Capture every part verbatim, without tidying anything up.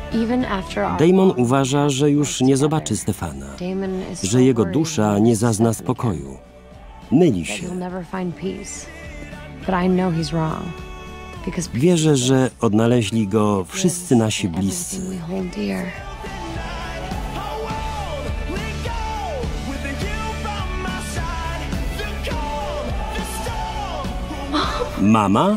Damon uważa, że już nie zobaczy Stefana, że jego dusza nie zazna spokoju. Myli się. Wierzę, że odnaleźli go wszyscy nasi bliscy. Mama?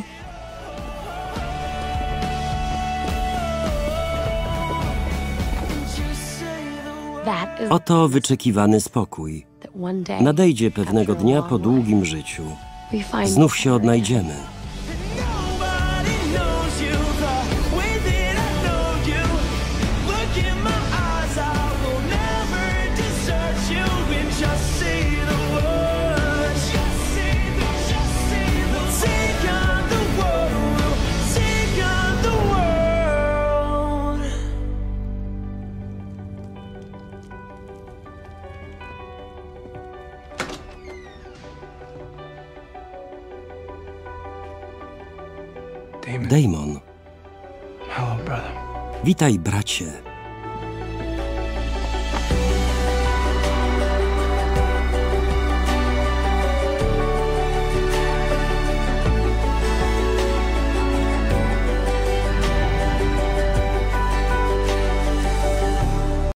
Oto wyczekiwany spokój. Nadejdzie pewnego dnia po długim życiu. Znów się odnajdziemy. Damon. Witaj, bracie.